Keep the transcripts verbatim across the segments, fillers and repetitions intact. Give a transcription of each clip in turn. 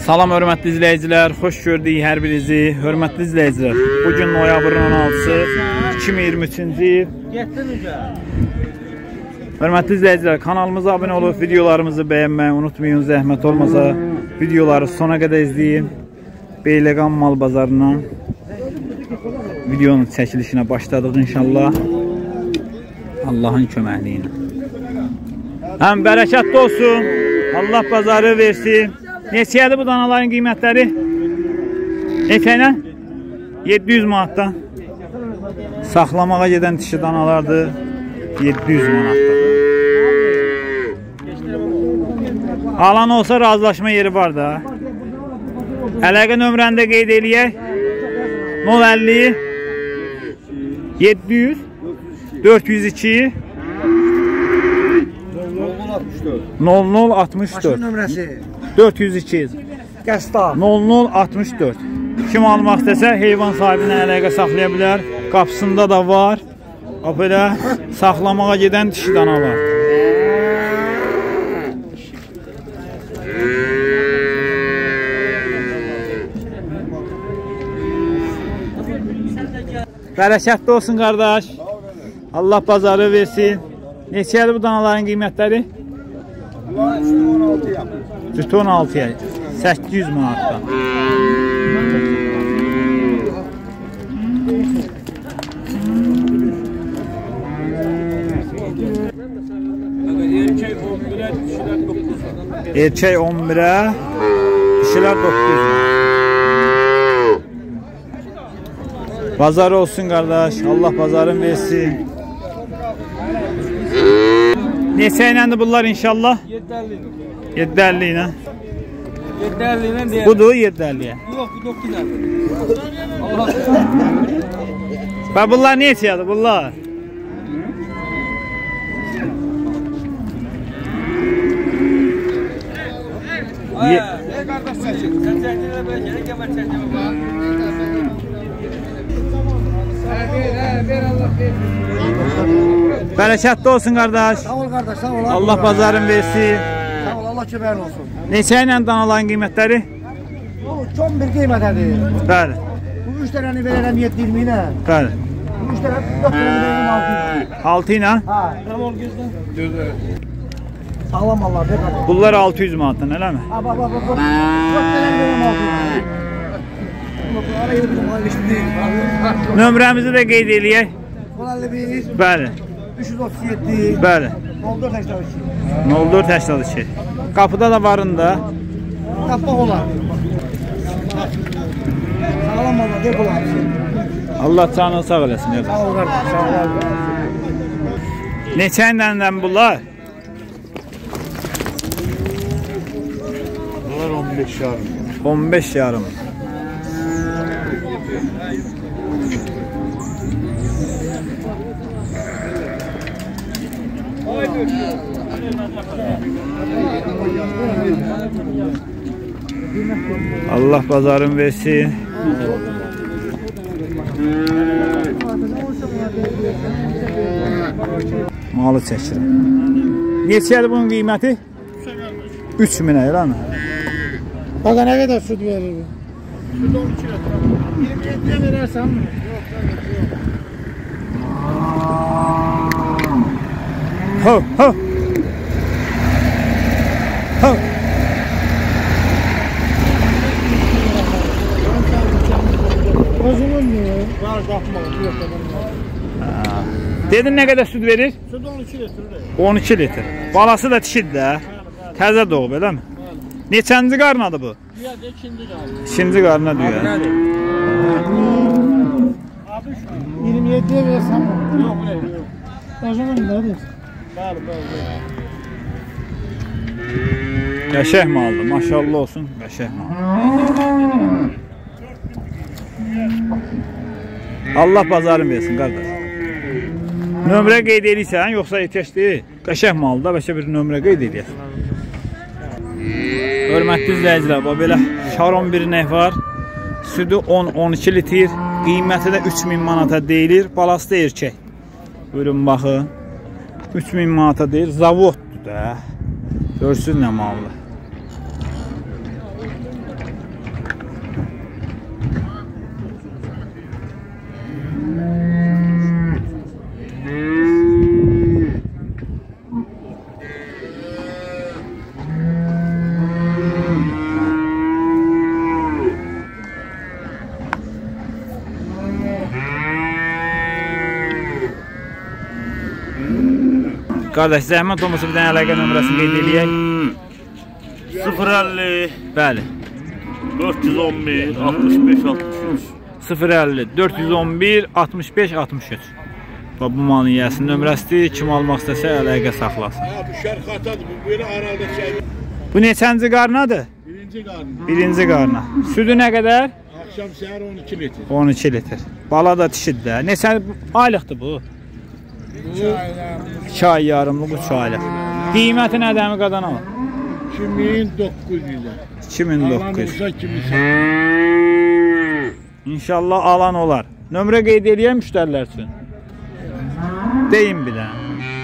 Salam hörmətli izləyicilər, xoş gördük hər birinizi. Hörmətli izləyicilər, bugün noyabrın on altısı iki min iyirmi üçüncü il. Hörmətli izləyicilər, kanalımıza abunə olub, videolarımızı bəyənməyi unutmayın. Zəhmət olmasa videoları sona qədər izləyin. Beyləqan mal bazarına videonun çəkilişinə başladıq inşallah. Allahın köməkliyi ilə. Həm bərəkətli olsun, Allah bazarı versin. Neçəyədir bu danaların qiymətləri? Neçəylə? yeddi yüz manatdan. Saxlamağa gedən dişi danalardır. yeddi yüz manatdan. Alan olsa razılaşma yeri var da. Əlaqə nömrəni də qeyd eləyək. nol əlli yeddi yüz dörd yüz iki nol nol altmış dörd dörd yüz iki nol nol altmış dörd. Kim almaq istəsə heyvan sahibinə əlaqə saxlaya bilər. Qapısında da var. Belə saxlamağa gedən dişi danalar. Bərəkətli olsun qardaş. Allah bazarı versin. Neçədir bu danaların qiymətləri? Cütü on altıya səkkiz yüz manatdan. Erkək on birə, dişilər doqquz yüz. Bazarı olsun qardaş, Allah bazarın versin. Neçə iləndir bunlar inşallah? yeddi əlli ilə. yeddi əlli ilə deyək. Budur yeddi əlliyə. Yox, bu doqquz əlli. Və bunlar neçədir bunlar? Ay, qardaş çəkin. Sən çəkinlə belə gələk, gəmər çəkinlə bax. Bərəkətli olsun qardaş. Sağ ol qardaş, sağ ol. Allah bazarın versin. Sağ ol, Allah köməyin olsun. Neçə ilə danaların qiymətləri? Bu on bir qiymətədir. Bəli. Bu üç dənəni verərəm yeddi iyirmi ilə. Bəli. Bu üç dənəni dörd dənəni verərəm altı ilə. altı ilə? Ha. Tamam gözlə. Gözlə. Sağlam Allah ver qardaş. Bunlar altı yüz manatdan, eləmi? Ha bax bax bax. dörd dənəni verərəm altı ilə. Nömrəmizi də qeyd eləyək. on əlli bir. Bəli. üç yüz otuz yeddi. Bəli. nol dörd səksən iki. nol dörd səksən iki. Qapıda da varın da. Tapmaq olar. Sağlam Allah ver bular. Allah canını sağ eləsin. Sağ ol qardaş, sağ ol. Neçə ildən bunlar? Bunlar on beş yarım. on beş yarım. Allah bazarın versin. Malı çəkirəm. Neçədir bunun qiyməti? üç minə, elə mi? Baxa nə qədər süd verir? Süd on iki litr. iyirmi yeddiyə verərsən mi? Ho, ho. Ho. Özünün mü? Var, baxmaq. Dedin nə qədər süd verir? Süd on iki litr. on iki litr. Balası da dişidir də. Təzə doğub, elə mi? Neçənci qarnadır bu? İkinci qarna. İkinci qarna diyor. iyirmi yeddiyə versən mi? Yox, yox. Özünün nədir? Bəli, bəli. Qəşəh maldır, maşallah olsun, qəşəh mal. Allah bazarın versin qardaş. Nömrə qeyd edirsən, yoxsa ehtiyac deyil. Qəşəh maldır, bəlkə bir nömrə qeyd edək. Hörmətli izləyicilər, belə şaron bir nək var. Südü on on iki litr, qiyməti də üç min manata deyilir. Balası da erkək. Buyurun baxın. üç min manata deyir. Zavoddur da. Görsünüz nə mallı. Qardaş, zəhmət olmasa bir dənə əlaqə nömrəsini qeyd edək. sıfır əlli Bəli. dörd yüz on bir altmış beş altmış üç sıfır əlli dörd yüz on bir altmış beş altmış üç. Bu malın yiyəsinin nömrəsidir. Kim almaq istəsə əlaqə saxlasın. Bu şərxatadır, bu böyle arada şey. Bu neçənci qarnadır? Birinci qarnı. Birinci qarna. Südü nə qədər? Akşam səhər on iki litr. on iki litr. Bala da dişidir də. Neçə aylıqdır bu? iki ay yarımlıq, üç aylıq. Qiyməti nədəmi qadana var? iki min doqquz yüz. iki min doqquz yüz. Alan olsa iki min. İnşallah alan olar. Nömrə qeyd edəyəm müştərilər üçün. Deyin bir dənə.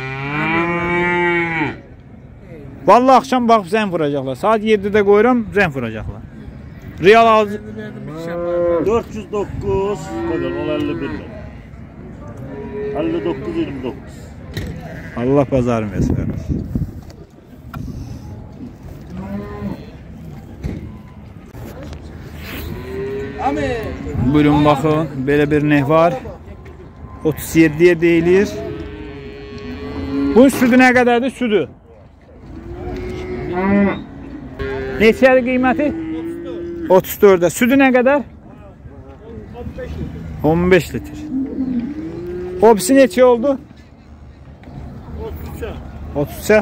Vallahi axşam baxıb zəng vuracaqlar. Saat yeddidə qoyuram, zəng vuracaqlar. Real alıcı dörd yüz doqquz qədər on əlli bir. əlli doqquz iyirmi doqquz. Allah bazarını versin. Buyurun baxın, belə bir neh var. otuz yeddiyə deyilir. Bunun südü nə qədərdir? Südü. Neçədir qiyməti? otuz dördə. Südü nə qədər? on beş litr. Obisi neçə oldu? otuz üçə.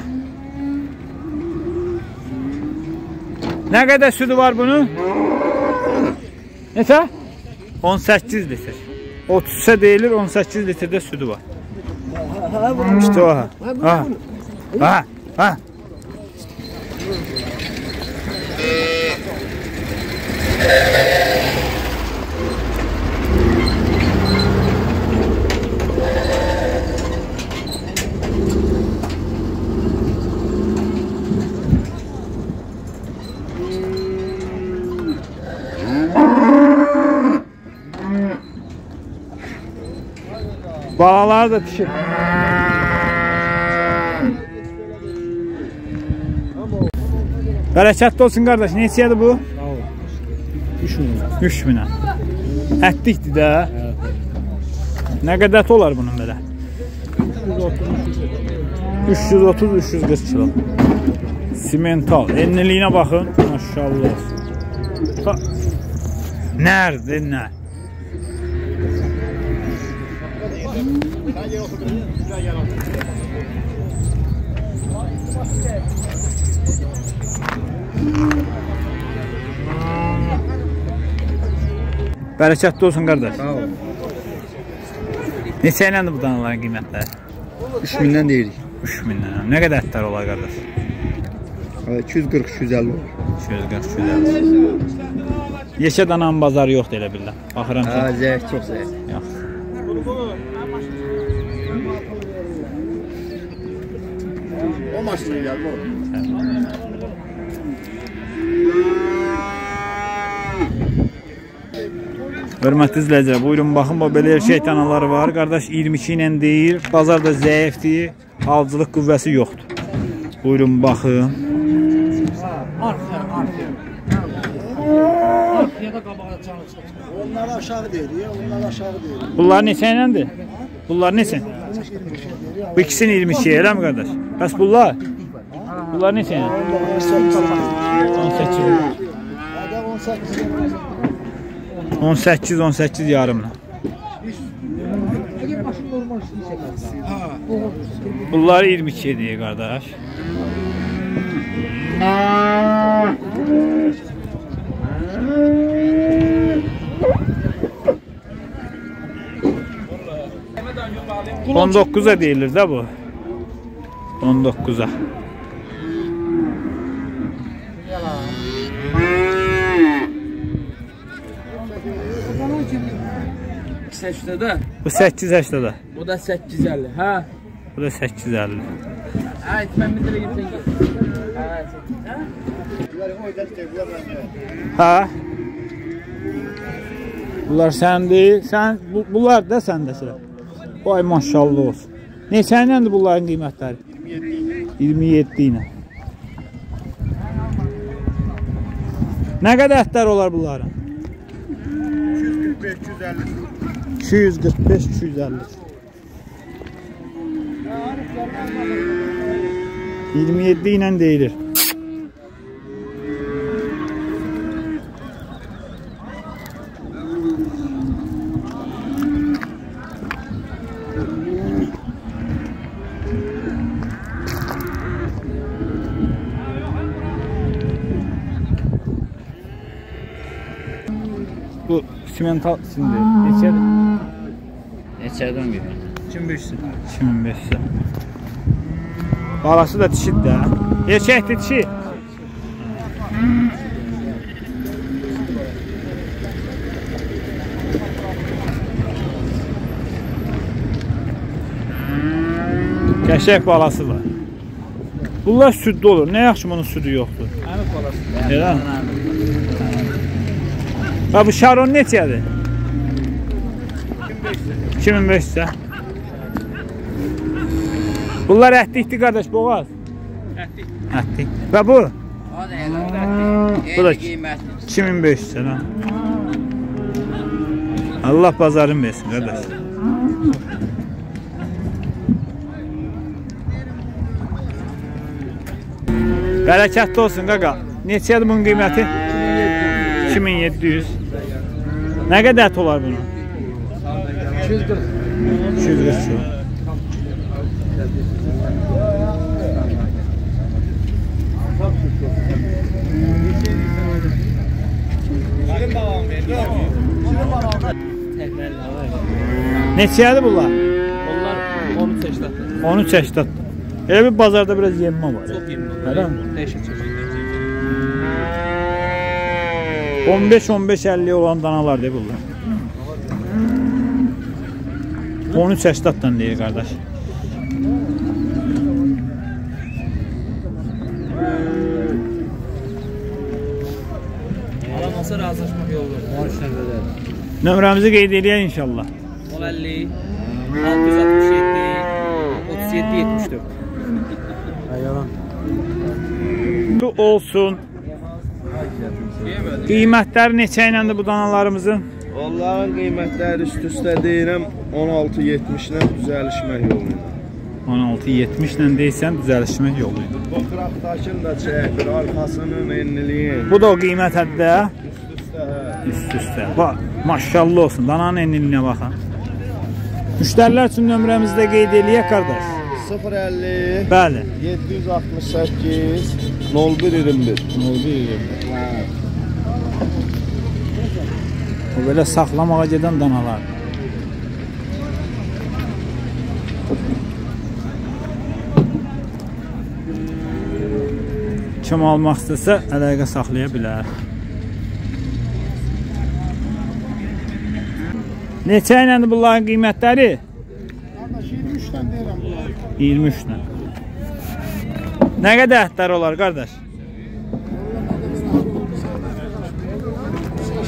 Nə qədər südü var bunun? Neçə? on səkkiz litr. otuz üçə deyilir, on səkkiz litrdə südü var. İşte o ha. Ha. Ha. Ha. Balalar da pişir. Bərəkətli olsun qardaş. Neçədir bu? üç minə. Ətlikdir də. Nə qədəti olar bunun belə? üç yüz otuz üç yüz qırx kilo. Simental. Enliliyinə baxın. Maşallah. Nerede ne? Bərəkətli olsun qardaş. Sağ ol. Neçə iləndir bu danaların qiymətləri? üç mindən deyirik. üç mindən. Nə qədər ətlər olar qardaş? iki yüz qırx iki yüz əlli olur. iki yüz qırx iki yüz əlli. Yeşə dananın bazarı yoxdur elə billah. Baxıram ki. Hə, zəif, çox zəif. Yox. O maşına gəl bu. Hörmətli izləyicilər, buyurun baxın, bu belə şeytanaları var. Qardaş iyirmi iki ilə deyir, bazarda zəifdir, alıcılıq qüvvəsi yoxdur. Buyurun baxın. Arkaya, arkaya. Arkaya da qabağa canı çıxır. Onlar aşağı deyir, onlar aşağı deyir. Bunlar neçə iləndir? Bunlar neçə? Bu ikisini iyirmi iki, elə mi qardaş? Bəs bunlar? Bunlar neçə ilə? on səkkiz. on səkkiz on səkkiz yarımla. Bunlar iyirmi iki deyir qardaş. on dokkuza deyilir də bu. on dokkuza. Səkizdədə. Bu səkkiz həştada. Bu da səkkiz əlli. Hə? Bu da səkkiz əlli. Hə, mən bir dərə getirəm. Hə? Bunlar səndir. Sən bu, bunlar da səndəsən. Vay maşallah olsun. Neçə iləndir bunların qiymətləri? iyirmi yeddi ilə. Nə qədər ətlər olar bunların? iki yüz qırx beş iki yüz əlli. iyirmi yeddi ilə deyilir. Bu simental şimdi neçədir? Neçədən bir? iki min beş yüz. iki min beş yüz. Balası da dişid də. Erkəkdir dişi. Qəşəng balası var. Bunlar südlü olur. Nə yaxşı bunun südü yoxdur. Əmək balası. Elə? Və bu şaron neçədir? iki min beş yüz. Bunlar ətlikdir qardaş, boğaz. Ətlik. Ətlik. Və bu? O da elə ətlik. Bu da Eyni qiymətli. iki min beş yüz. Allah bazarın versin qardaş. Bərəkətli olsun qaqa. Neçədir bunun qiyməti? iki min yeddi yüz. Nə qədər ət olar bunun? iki yüz qırx. iki yüz qırx kilo. Neçədir bunlar? Onlar on üç yaşdadır. on üç yaşdadır. Elə bir bazarda biraz yenmə var. Çox yemli. Elə mi? Dəyişik çeşid. on beş on beş əlli olan danalar deyil bunlar. on üç yaşdatdan deyir qardaş. Alamasa razılaşmaq yolu var. Nömrəmizi qeyd edəyək inşallah. on əlli altı yüz altmış yeddi otuz yeddi yetmiş dörd. Bu olsun. Qiymətləri neçə iləndir bu danalarımızın? Onların qiymətləri üst-üstə deyirəm on altı yetmişlə düzəlişmək yolunda. on altı yetmiş ilə deysən düzəlişmək yolu idi. Bu qıraqdakını da çəkir, arxasının enliliyi. Bu da o qiymət həddə. Üst-üstə, hə. Üst-üstə. Bax, maşallah olsun. Dananın enliliyinə baxın. Müştərilər üçün nömrəmizdə qeyd eləyək qardaş. sıfır əlli Bəli. yeddi yüz altmış səkkiz nol bir iyirmi bir. O belə saxlamağa gedən danalar. Kim almaq istəsə əlaqə saxlaya bilər. Neçə iləndir bunların qiymətləri? Qardaş iyirmi üçdən deyirəm bunlar. iyirmi üç ilə. Nə qədər ətlər olar qardaş?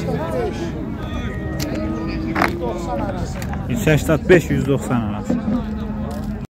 yüz səksən beş yüz doxsan arası.